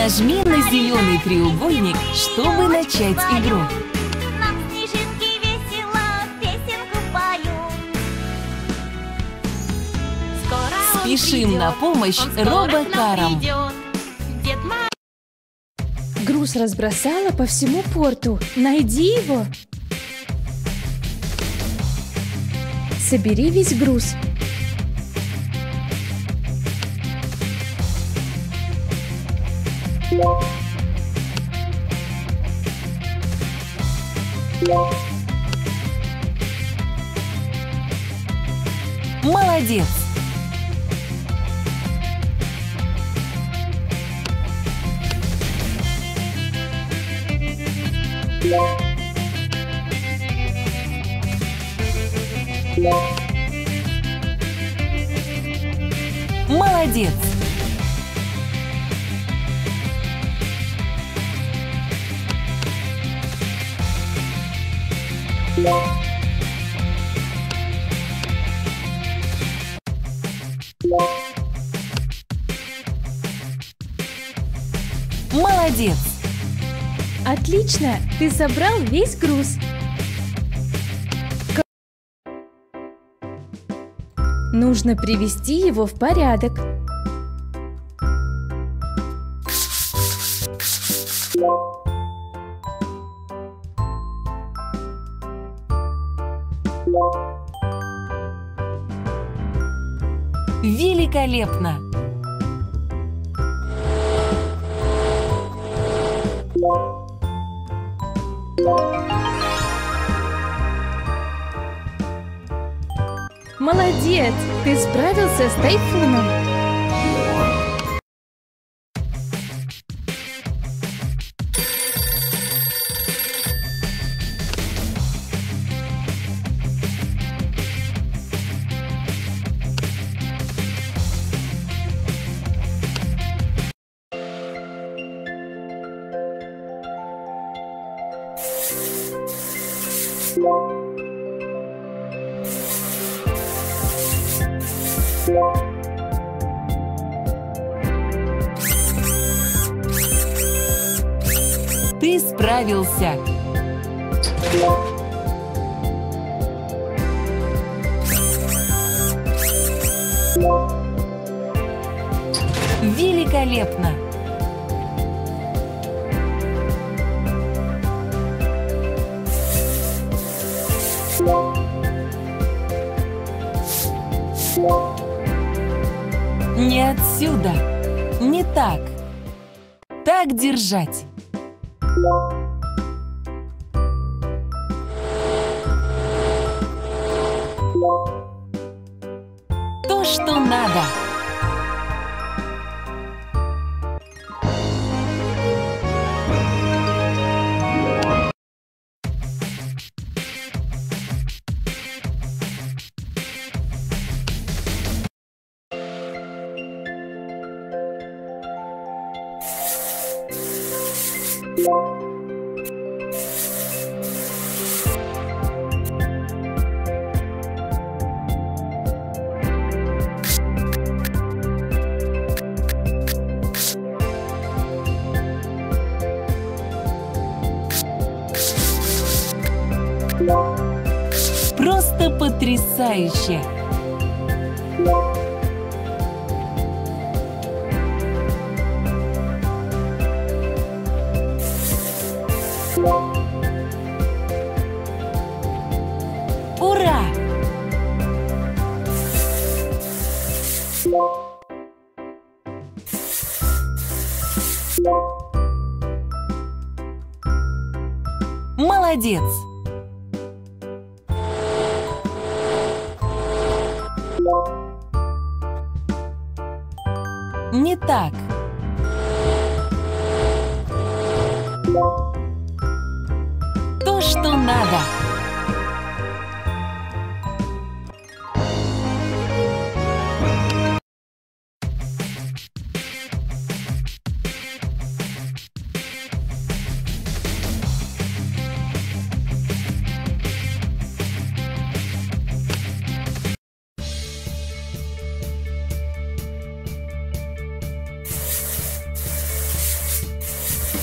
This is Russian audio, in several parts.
Нажми на зеленый треугольник, чтобы начать игру. Нам снежинки весело песенку поют. Скоро Спешим на помощь робокарам. Груз разбросала по всему порту. Найди его. Собери весь груз. Молодец! Молодец! Молодец! Отлично! Ты собрал весь груз. Нужно привести его в порядок. Великолепно! Молодец! Ты справился с тайфуном. Ты справился! Великолепно! Не отсюда! Не так! Так держать! То, что надо! Просто потрясающе! Ура! Молодец! Не так. То, что надо.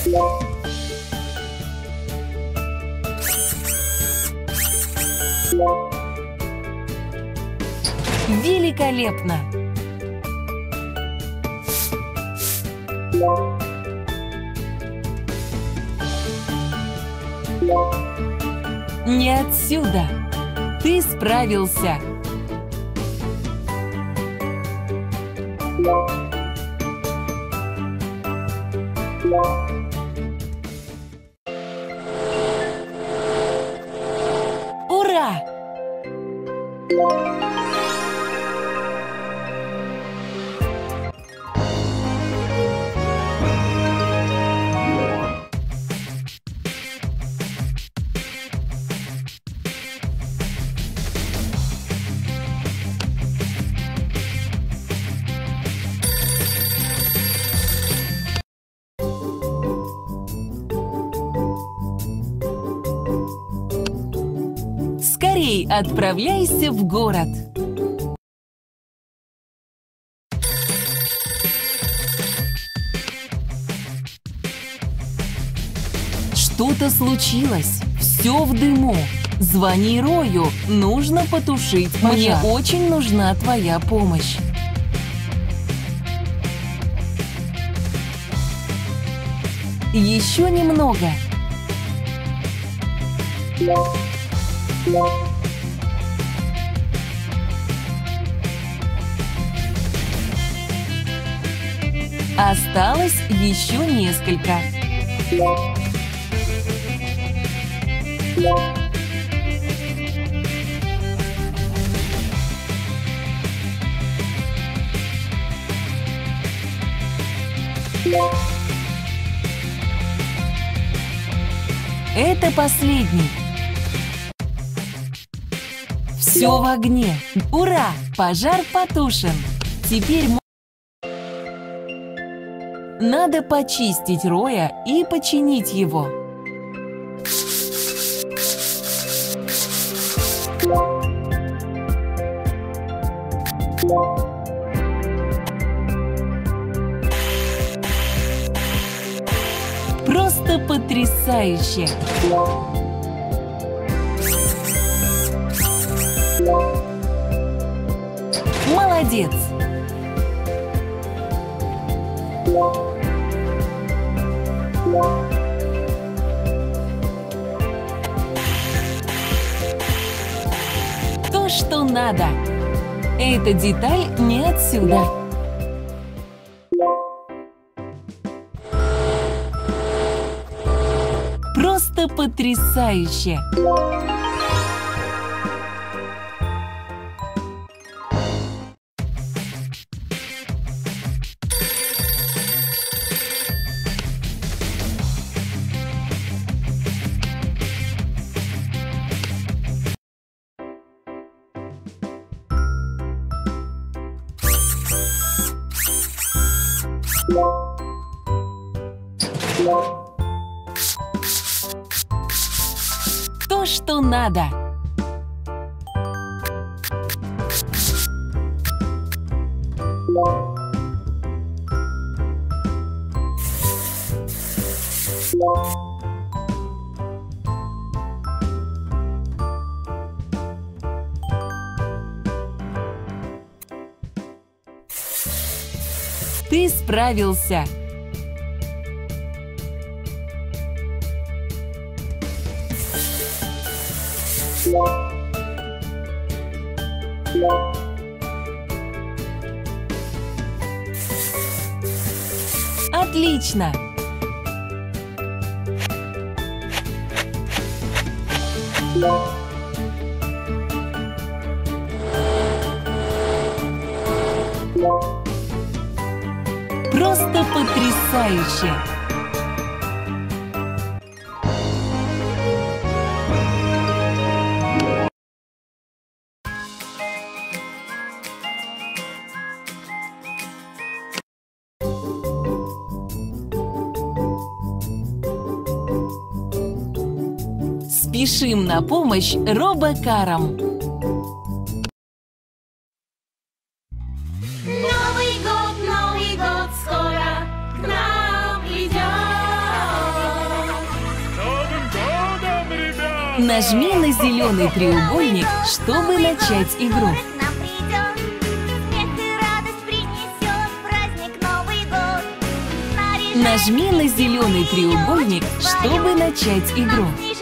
Великолепно! Не отсюда! Ты справился! Ура! Скорей отправляйся в город. Что-то случилось. Все в дыму. Звони Рою. Нужно потушить пожар. Мне очень нужна твоя помощь. Еще немного. Осталось еще несколько. Это последний. Все в огне. Ура! Пожар потушен. Теперь надо почистить Роя и починить его. Просто потрясающе! Молодец! То, что надо. Эта деталь не отсюда. Просто потрясающе! То, что надо. Ты справился. Отлично! Просто потрясающе! Спешим на помощь робокарам. Новый год скоро к нам идет. Нажми на зеленый треугольник, чтобы начать игру. К нам придет, смех и радость принесет праздник Новый год. Нажми на зеленый треугольник, чтобы начать игру.